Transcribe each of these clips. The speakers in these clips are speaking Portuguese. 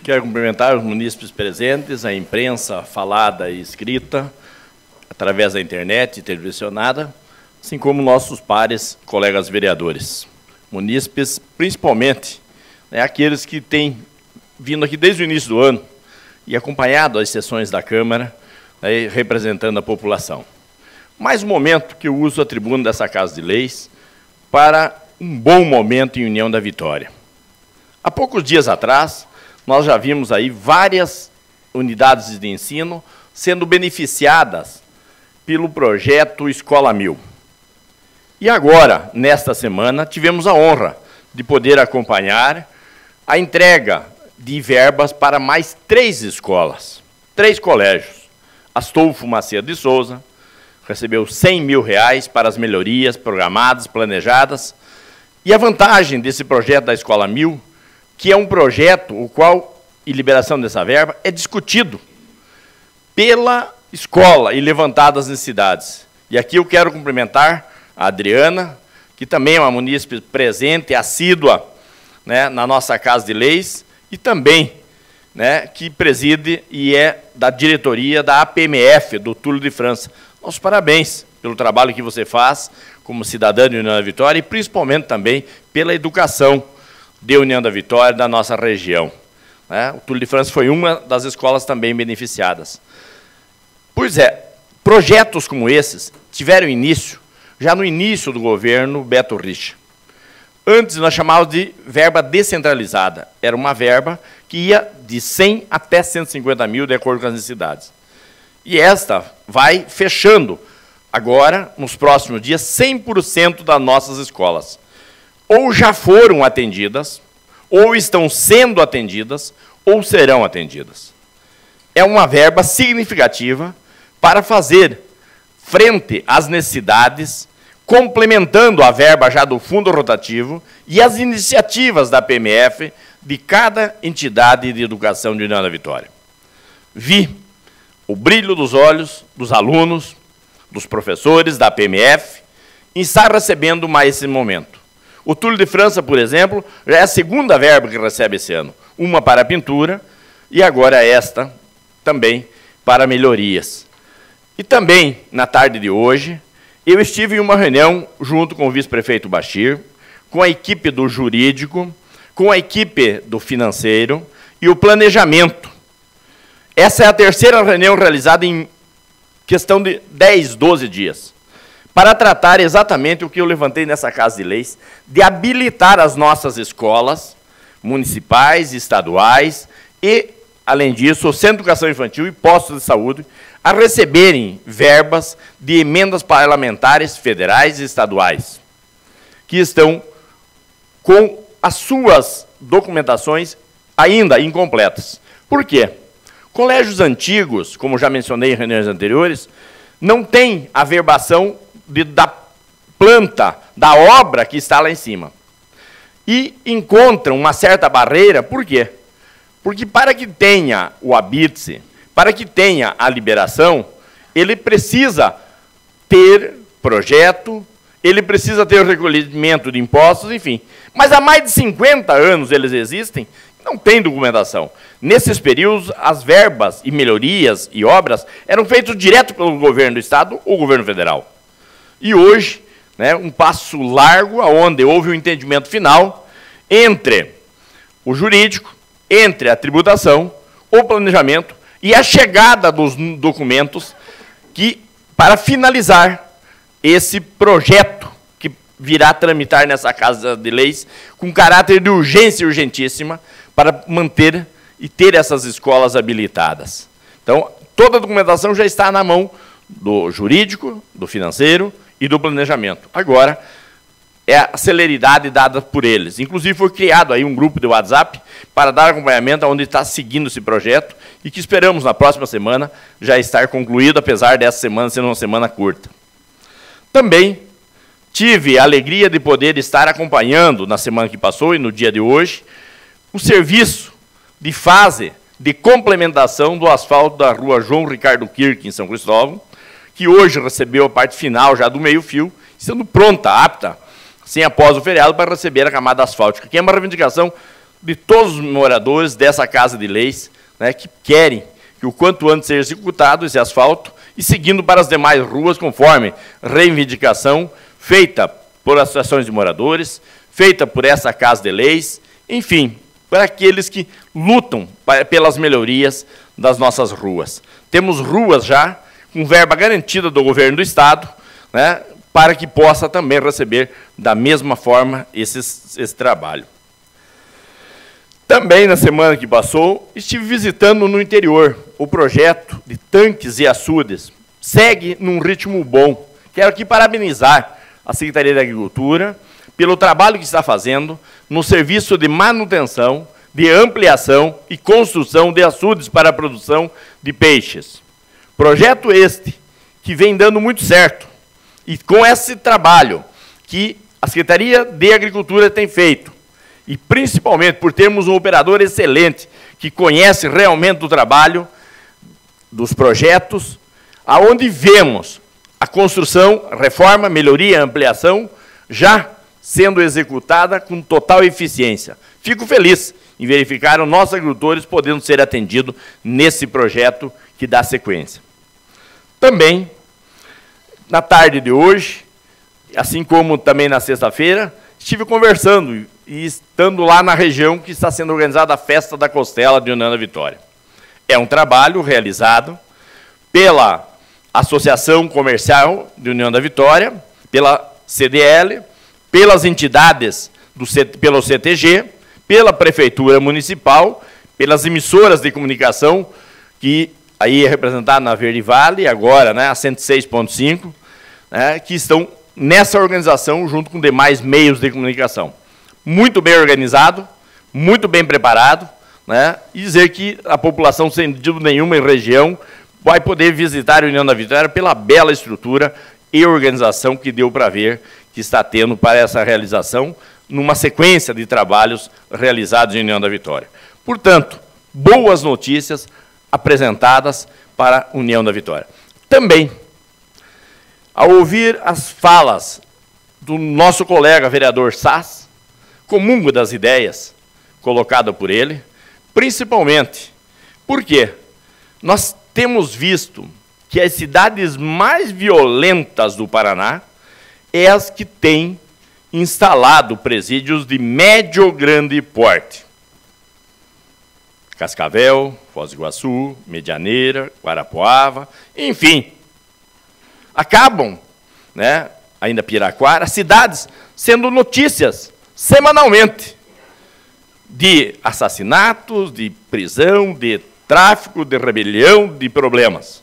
Quero cumprimentar os munícipes presentes, a imprensa falada e escrita, através da internet e televisionada, assim como nossos pares, colegas vereadores. Munícipes, principalmente, aqueles que têm vindo aqui desde o início do ano e acompanhado as sessões da Câmara, representando a população. Mais um momento que eu uso a tribuna dessa Casa de Leis para um bom momento em União da Vitória. Há poucos dias atrás, nós já vimos aí várias unidades de ensino sendo beneficiadas pelo projeto Escola 1000. E agora, nesta semana, tivemos a honra de poder acompanhar a entrega de verbas para mais 3 escolas, 3 colégios. Astolfo Macedo de Souza recebeu R$100 mil para as melhorias programadas, planejadas. E a vantagem desse projeto da Escola 1000, que é um projeto o qual, e liberação dessa verba, é discutido pela escola e levantado as necessidades. E aqui eu quero cumprimentar a Adriana, que também é uma munícipe presente, assídua, na nossa Casa de Leis, e também que preside e é da diretoria da APMF, do Túlio de França. Nossos parabéns pelo trabalho que você faz como cidadã de União da Vitória e principalmente também pela educação de União da Vitória da nossa região. O Túlio de França foi uma das escolas também beneficiadas. Pois é, projetos como esses tiveram início já no início do governo Beto Richa. Antes nós chamávamos de verba descentralizada. Era uma verba que ia de 100 até 150 mil, de acordo com as necessidades. E esta vai fechando agora, nos próximos dias, 100% das nossas escolas. Ou já foram atendidas, ou estão sendo atendidas, ou serão atendidas. É uma verba significativa para fazer frente às necessidades, complementando a verba já do fundo rotativo e as iniciativas da PMF de cada entidade de educação de União da Vitória. Vi o brilho dos olhos dos alunos, dos professores da PMF, em estar recebendo mais esse momento. O Túlio de França, por exemplo, já é a segunda verba que recebe esse ano. Uma para a pintura e agora esta também para melhorias. E também, na tarde de hoje, eu estive em uma reunião junto com o vice-prefeito Bachir, com a equipe do jurídico, com a equipe do financeiro e o planejamento. Essa é a terceira reunião realizada em questão de 10, 12 dias, para tratar exatamente o que eu levantei nessa Casa de Leis, de habilitar as nossas escolas municipais, estaduais e, além disso, o Centro de Educação Infantil e postos de saúde, a receberem verbas de emendas parlamentares federais e estaduais, que estão com as suas documentações ainda incompletas. Por quê? Colégios antigos, como já mencionei em reuniões anteriores, não têm a verbação da planta, da obra que está lá em cima. E encontram uma certa barreira, por quê? Porque para que tenha o habite, para que tenha a liberação, ele precisa ter projeto, ele precisa ter o recolhimento de impostos, enfim. Mas há mais de 50 anos eles existem, não tem documentação. Nesses períodos, as verbas e melhorias e obras eram feitas direto pelo governo do Estado ou governo federal. E hoje, um passo largo, onde houve um entendimento final entre o jurídico, entre a tributação, o planejamento e a chegada dos documentos para finalizar esse projeto que virá tramitar nessa Casa de Leis com caráter de urgência e urgentíssima para manter e ter essas escolas habilitadas. Então, toda a documentação já está na mão do jurídico, do financeiro e do planejamento. Agora, é a celeridade dada por eles. Inclusive, foi criado aí um grupo de WhatsApp para dar acompanhamento onde está seguindo esse projeto e que esperamos, na próxima semana, já estar concluído, apesar dessa semana ser uma semana curta. Também tive a alegria de poder estar acompanhando, na semana que passou e no dia de hoje, o serviço de fase de complementação do asfalto da rua João Ricardo Kirk, em São Cristóvão, que hoje recebeu a parte final já do meio-fio, sendo pronta, apta, assim, após o feriado, para receber a camada asfáltica, que é uma reivindicação de todos os moradores dessa Casa de Leis, né, que querem que o quanto antes seja executado esse asfalto e seguindo para as demais ruas, conforme reivindicação feita por associações de moradores, feita por essa Casa de Leis, enfim, para aqueles que lutam pelas melhorias das nossas ruas. Temos ruas já com verba garantida do governo do Estado, né, para que possa também receber da mesma forma esse trabalho. Também, na semana que passou, estive visitando no interior o projeto de tanques e açudes. Segue num ritmo bom. Quero aqui parabenizar a Secretaria da Agricultura pelo trabalho que está fazendo no serviço de manutenção, de ampliação e construção de açudes para a produção de peixes. Projeto este que vem dando muito certo. E com esse trabalho que a Secretaria de Agricultura tem feito, e principalmente por termos um operador excelente, que conhece realmente o trabalho dos projetos, aonde vemos a construção, reforma, melhoria, ampliação, já sendo executada com total eficiência. Fico feliz em verificar os nossos agricultores podendo ser atendidos nesse projeto que dá sequência. Também, na tarde de hoje, assim como também na sexta-feira, estive conversando e estando lá na região que está sendo organizada a Festa da Costela de União da Vitória. É um trabalho realizado pela Associação Comercial de União da Vitória, pela CDL, pelas entidades, pelo CTG, pela Prefeitura Municipal, pelas emissoras de comunicação, que aí é representada na Verde Vale, agora, né, a 106.5, né, que estão nessa organização junto com demais meios de comunicação. Muito bem organizado, muito bem preparado, né, e dizer que a população, sem dúvida nenhuma, em região, vai poder visitar a União da Vitória pela bela estrutura e organização que deu para ver que está tendo para essa realização, numa sequência de trabalhos realizados em União da Vitória. Portanto, boas notícias apresentadas para a União da Vitória. Também, ao ouvir as falas do nosso colega vereador Sass, comungo das ideias colocadas por ele, principalmente porque nós temos visto que as cidades mais violentas do Paraná é as que têm instalado presídios de médio ou grande porte. Cascavel, Foz do Iguaçu, Medianeira, Guarapuava, enfim. Acabam, né, ainda Piraquara, cidades sendo notícias semanalmente de assassinatos, de prisão, de tráfico, de rebelião, de problemas.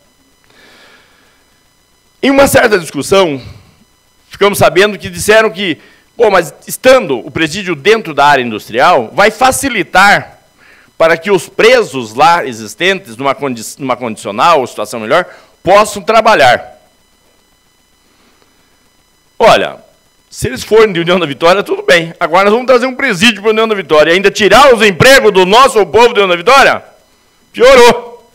Em uma certa discussão, ficamos sabendo que disseram que, pô, mas estando o presídio dentro da área industrial, vai facilitar para que os presos lá existentes, numa condicional ou situação melhor, possam trabalhar. Olha, se eles forem de União da Vitória, tudo bem. Agora nós vamos trazer um presídio para a União da Vitória e ainda tirar os empregos do nosso povo de União da Vitória? Piorou.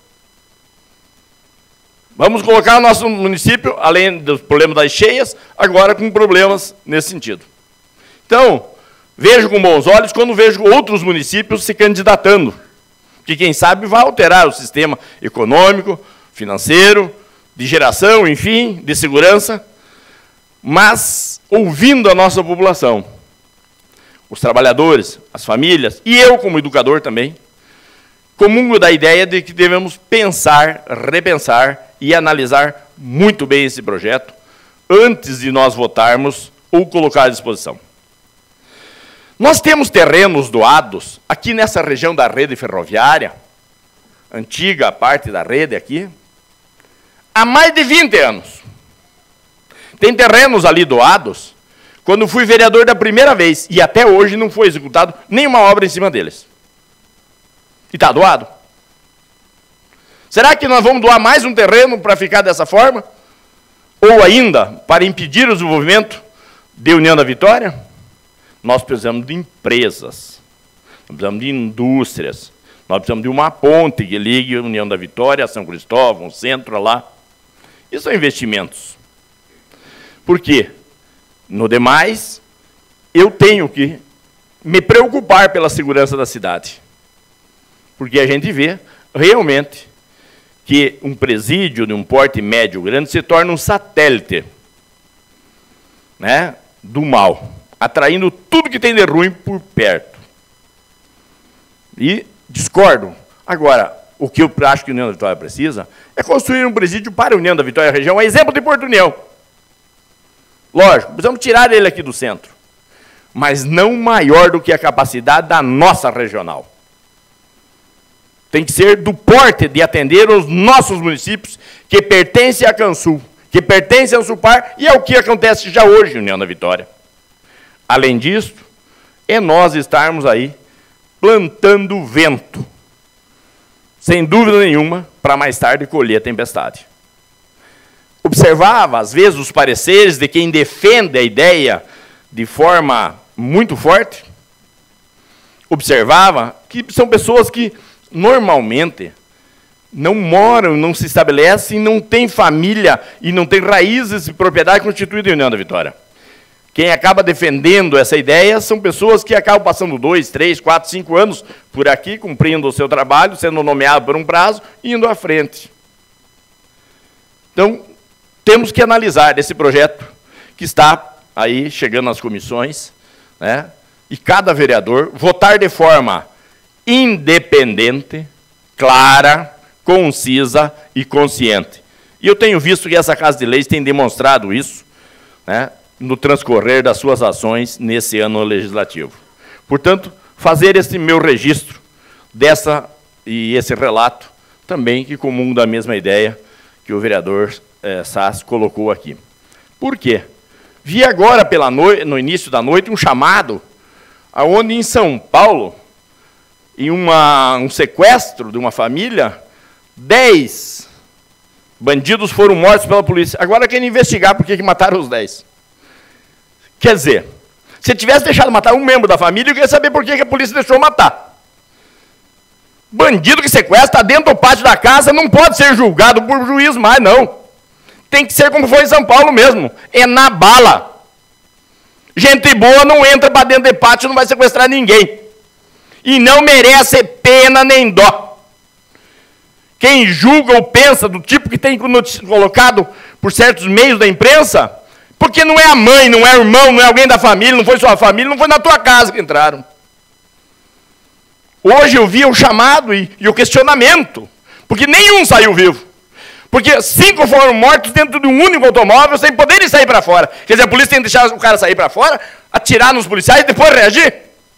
Vamos colocar o nosso município, além dos problemas das cheias, agora com problemas nesse sentido. Então, vejo com bons olhos quando vejo outros municípios se candidatando, que quem sabe vai alterar o sistema econômico, financeiro, de geração, enfim, de segurança, mas ouvindo a nossa população, os trabalhadores, as famílias, e eu como educador também, comungo da ideia de que devemos pensar, repensar e analisar muito bem esse projeto antes de nós votarmos ou colocar à disposição. Nós temos terrenos doados aqui nessa região da rede ferroviária, antiga parte da rede aqui, há mais de 20 anos. Tem terrenos ali doados, quando fui vereador da primeira vez, e até hoje não foi executado nenhuma obra em cima deles. E está doado. Será que nós vamos doar mais um terreno para ficar dessa forma? Ou ainda, para impedir o desenvolvimento de União da Vitória? Nós precisamos de empresas, nós precisamos de indústrias, nós precisamos de uma ponte que ligue a União da Vitória, São Cristóvão, o centro lá. Isso são investimentos. Por quê? No demais, eu tenho que me preocupar pela segurança da cidade. Porque a gente vê, realmente, que um presídio de um porte médio grande se torna um satélite, né, do mal, atraindo tudo que tem de ruim por perto. E discordo. Agora, o que eu acho que a União da Vitória precisa é construir um presídio para a União da Vitória região, a exemplo de Porto União. Lógico, precisamos tirar ele aqui do centro, mas não maior do que a capacidade da nossa regional. Tem que ser do porte de atender os nossos municípios que pertencem à Cansul, que pertencem ao Supar, e é o que acontece já hoje em União da Vitória. Além disso, é nós estarmos aí plantando vento, sem dúvida nenhuma, para mais tarde colher a tempestade. Observava, às vezes, os pareceres de quem defende a ideia de forma muito forte. Observava que são pessoas que, normalmente, não moram, não se estabelecem, não têm família e não têm raízes e propriedade constituída em União da Vitória. Quem acaba defendendo essa ideia são pessoas que acabam passando 2, 3, 4, 5 anos por aqui, cumprindo o seu trabalho, sendo nomeado por um prazo e indo à frente. Então, temos que analisar esse projeto que está aí chegando nas comissões, né, e cada vereador votar de forma independente, clara, concisa e consciente. E eu tenho visto que essa Casa de Leis tem demonstrado isso, né, no transcorrer das suas ações nesse ano legislativo. Portanto, fazer esse meu registro e esse relato também que comungo da mesma ideia que o vereador Sass colocou aqui. Por quê? Vi agora no início da noite um chamado aonde em São Paulo, em um sequestro de uma família, 10 bandidos foram mortos pela polícia. Agora querem investigar por que mataram os 10. Quer dizer, se tivesse deixado matar um membro da família, eu queria saber por que a polícia deixou matar. Bandido que sequestra dentro do pátio da casa não pode ser julgado por juiz mais, não. Tem que ser como foi em São Paulo mesmo, é na bala. Gente boa não entra para dentro de pátio, não vai sequestrar ninguém. E não merece pena nem dó. Quem julga ou pensa do tipo que tem colocado por certos meios da imprensa, porque não é a mãe, não é o irmão, não é alguém da família, não foi sua família, não foi na tua casa que entraram. Hoje eu vi o chamado e o questionamento, porque nenhum saiu vivo. Porque 5 foram mortos dentro de um único automóvel, sem poderem sair para fora. Quer dizer, a polícia tem que deixar o cara sair para fora, atirar nos policiais e depois reagir.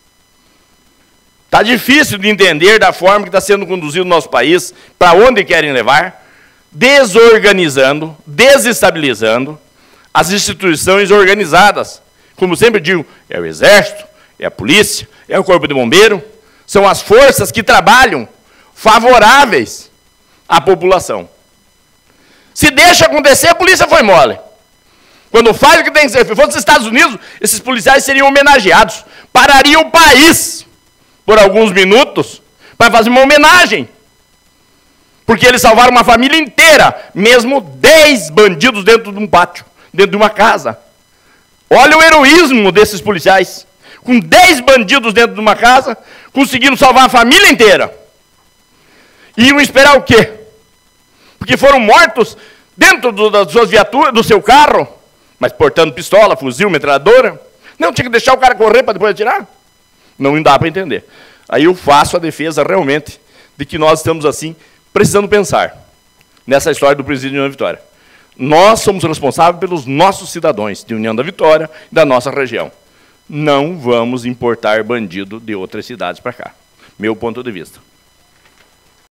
Está difícil de entender da forma que está sendo conduzido o nosso país, para onde querem levar, desorganizando, desestabilizando as instituições organizadas. Como sempre digo, é o Exército, é a Polícia, é o Corpo de Bombeiro, são as forças que trabalham favoráveis à população. Se deixa acontecer, a polícia foi mole. Quando faz o que tem que ser, se fosse nos Estados Unidos, esses policiais seriam homenageados. Parariam o país por alguns minutos para fazer uma homenagem. Porque eles salvaram uma família inteira, mesmo 10 bandidos dentro de um pátio, dentro de uma casa. Olha o heroísmo desses policiais. Com 10 bandidos dentro de uma casa, conseguiram salvar a família inteira. E iam esperar o quê? Porque foram mortos dentro das suas viaturas, do seu carro, mas portando pistola, fuzil, metralhadora. Não, tinha que deixar o cara correr para depois atirar? Não dá para entender. Aí eu faço a defesa realmente de que nós estamos assim, precisando pensar nessa história do presídio de União da Vitória. Nós somos responsáveis pelos nossos cidadãos de União da Vitória e da nossa região. Não vamos importar bandido de outras cidades para cá. Meu ponto de vista.